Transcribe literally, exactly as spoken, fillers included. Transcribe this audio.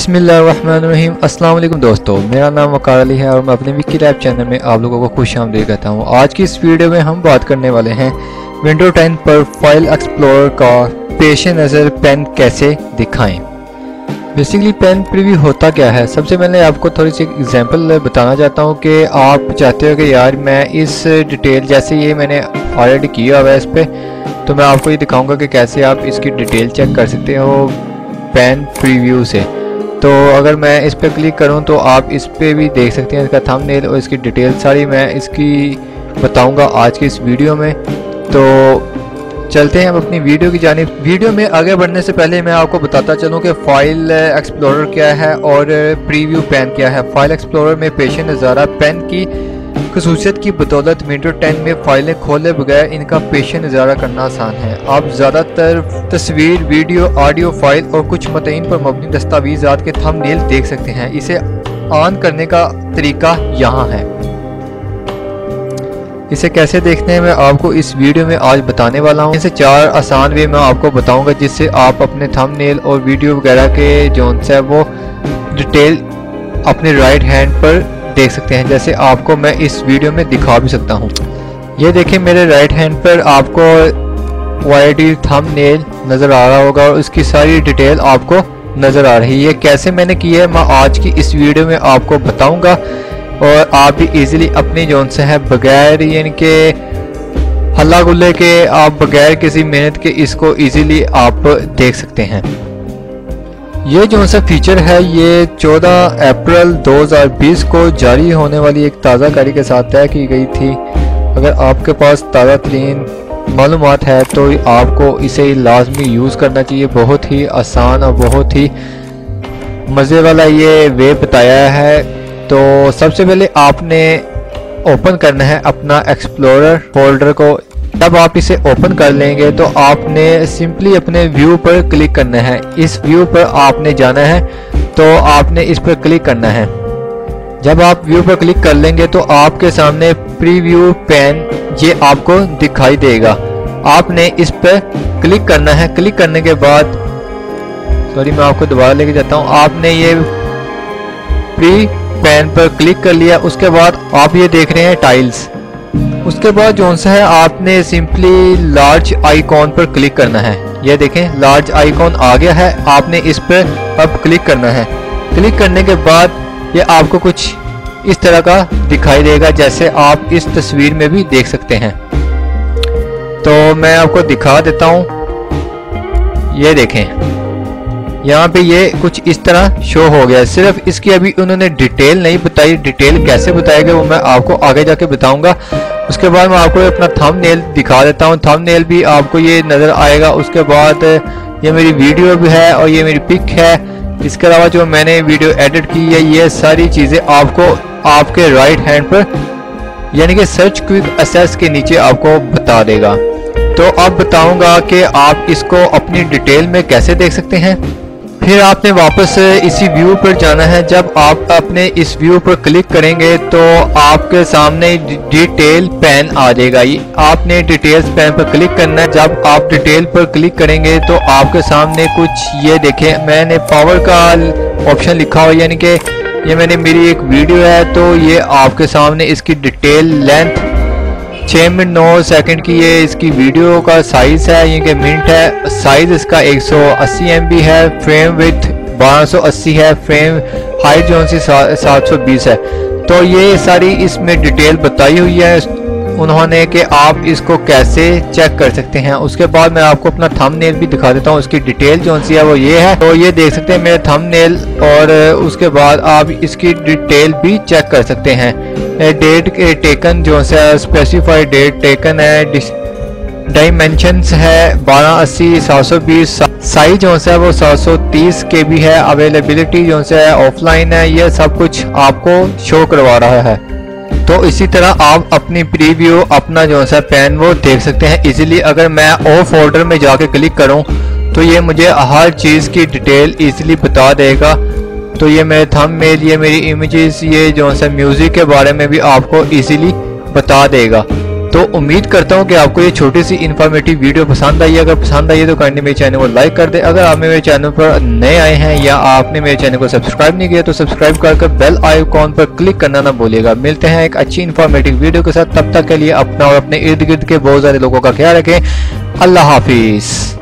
बिस्मिल्लाहिर्रहमानिर्रहीम। अस्सलाम वालेकुम दोस्तों, मेरा नाम वकार अली है और मैं अपने विकी लैब चैनल में आप लोगों को खुश आमदीद कहता हूँ। आज की इस वीडियो में हम बात करने वाले हैं विंडो टेन पर फाइल एक्सप्लोरर का पेश नज़र पेन कैसे दिखाएं। बेसिकली पेन प्रीव्यू होता क्या है, सबसे पहले आपको थोड़ी सी एग्जांपल बताना चाहता हूँ कि आप चाहते हो कि यार मैं इस डिटेल, जैसे ये मैंने ऑलरेडी किया हुआ है इस पर, तो मैं आपको ये दिखाऊँगा कि कैसे आप इसकी डिटेल चेक कर सकते हो पेन प्रीव्यू से। तो अगर मैं इस पर क्लिक करूं तो आप इस पे भी देख सकते हैं इसका थंबनेल और इसकी डिटेल सारी मैं इसकी बताऊंगा आज की इस वीडियो में। तो चलते हैं हम अपनी वीडियो की जानिब। वीडियो में आगे बढ़ने से पहले मैं आपको बताता चलूं कि फाइल एक्सप्लोरर क्या है और प्रीव्यू पेन क्या है। फाइल एक्सप्लोरर में पेश नज़ारा पेन की खसूसियत की बदौलत विंडो टेन में फाइलें खोले बगैर इनका पेश नज़ारा करना आसान है। आप ज़्यादातर तस्वीर, वीडियो, ऑडियो फाइल और कुछ मतईन पर मबनी दस्तावेज़ात के थंबनेल देख सकते हैं। इसे ऑन करने का तरीका यहाँ है। इसे कैसे देखते हैं मैं आपको इस वीडियो में आज बताने वाला हूँ। इसे चार आसान वे मैं आपको बताऊँगा जिससे आप अपने थंबनेल और वीडियो वगैरह के जो है वो डिटेल अपने राइट हैंड पर देख सकते हैं, जैसे आपको मैं इस वीडियो में दिखा भी सकता हूं। ये देखिए मेरे राइट हैंड पर आपको वाईडी थंबनेल नज़र आ रहा होगा और उसकी सारी डिटेल आपको नज़र आ रही है। कैसे मैंने की है मैं आज की इस वीडियो में आपको बताऊंगा और आप भी इजीली अपनी जोन से है बगैर यानी के हल्ला गुल्ले के, आप बगैर किसी मेहनत के इसको ईजीली आप देख सकते हैं। ये जो सा फीचर है ये चौदह अप्रैल दो हज़ार बीस को जारी होने वाली एक ताज़ा कारी के साथ तय की गई थी। अगर आपके पास ताज़ा तरीन मालूमात है तो आपको इसे लाजमी यूज़ करना चाहिए। बहुत ही आसान और बहुत ही मज़े वाला ये वे बताया है। तो सबसे पहले आपने ओपन करना है अपना एक्सप्लोरर फोल्डर को। जब आप इसे ओपन कर लेंगे तो आपने सिंपली अपने व्यू पर क्लिक करना है। इस व्यू पर आपने जाना है तो आपने इस पर क्लिक करना है। जब आप व्यू पर क्लिक कर लेंगे तो आपके सामने प्रीव्यू पेन ये आपको दिखाई देगा। आपने इस पर क्लिक करना है। क्लिक करने के बाद सॉरी मैं आपको दोबारा लेके जाता हूँ। आपने ये प्री पेन पर क्लिक कर लिया। उसके बाद आप ये देख रहे हैं टाइल्स। उसके बाद जो सा है आपने सिंपली लार्ज आइकॉन पर क्लिक करना है। ये देखें लार्ज आइकॉन आ गया है। आपने इस पर अब क्लिक करना है। क्लिक करने के बाद ये आपको कुछ इस तरह का दिखाई देगा जैसे आप इस तस्वीर में भी देख सकते हैं। तो मैं आपको दिखा देता हूँ। ये देखें यहाँ पे ये कुछ इस तरह शो हो गया। सिर्फ इसकी अभी उन्होंने डिटेल नहीं बताई। डिटेल कैसे बताएगा वो मैं आपको आगे जाके बताऊंगा। उसके बाद मैं आपको अपना थंबनेल दिखा देता हूँ। थंबनेल भी आपको ये नज़र आएगा। उसके बाद ये मेरी वीडियो भी है और ये मेरी पिक है। इसके अलावा जो मैंने वीडियो एडिट की है ये सारी चीज़ें आपको आपके राइट हैंड पर यानी कि सर्च क्विक एक्सेस के नीचे आपको बता देगा। तो अब बताऊंगा कि आप इसको अपनी डिटेल में कैसे देख सकते हैं। फिर आपने वापस इसी व्यू पर जाना है। जब आप अपने इस व्यू पर क्लिक करेंगे तो आपके सामने डिटेल पेन आ जाएगा। ये आपने डिटेल्स पेन पर क्लिक करना है। जब आप डिटेल पर क्लिक करेंगे तो आपके सामने कुछ ये देखें मैंने पावर का ऑप्शन लिखा हुआ, यानी कि ये मैंने मेरी एक वीडियो है तो ये आपके सामने इसकी डिटेल लेंथ छः मिनट नौ सेकंड की ये इसकी वीडियो का साइज़ है, ये कि मिनट है। साइज़ इसका एक सौ अस्सी एम बी है। फ्रेम विड्थ बारह सौ अस्सी है। फ्रेम हाइट जो सी सात सौ बीस है। तो ये सारी इसमें डिटेल बताई हुई है उन्होंने कि आप इसको कैसे चेक कर सकते हैं। उसके बाद मैं आपको अपना थंबनेल भी दिखा देता हूँ। उसकी डिटेल जो सी है वो ये है। तो ये देख सकते हैं मेरे थंबनेल और उसके बाद आप इसकी डिटेल भी चेक कर सकते हैं। डेट टेकन जो है स्पेसिफाइड डेट टेकन है। डायमेंशंस है बारह अस्सी सात सौ बीस। साइज जो है वो सात सौ तीस के बी है। अवेलेबिलिटी जो है ऑफलाइन है। ये सब कुछ आपको शो करवा रहा है। तो इसी तरह आप अपनी प्रीव्यू अपना जो है पेन वो देख सकते हैं इजीली। अगर मैं ओ फोल्डर में जाके क्लिक करूं तो ये मुझे हर चीज़ की डिटेल इजीली बता देगा। तो ये मेरे थंबनेल, ये मेरी इमेजेस, ये जो है म्यूज़िक के बारे में भी आपको इजीली बता देगा। तो उम्मीद करता हूँ कि आपको ये छोटी सी इन्फॉर्मेटिव वीडियो पसंद आई है। अगर पसंद आई है तो काइंडली मेरे चैनल को लाइक कर दे। अगर आप मेरे चैनल पर नए आए हैं या आपने मेरे चैनल को सब्सक्राइब नहीं किया तो सब्सक्राइब कर बेल आइकॉन पर क्लिक करना ना भूलिएगा। मिलते हैं एक अच्छी इन्फॉर्मेटिव वीडियो के साथ, तब तक के लिए अपना और अपने इर्द गिर्द के बहुत सारे लोगों का ख्याल रखें। अल्लाह हाफिज।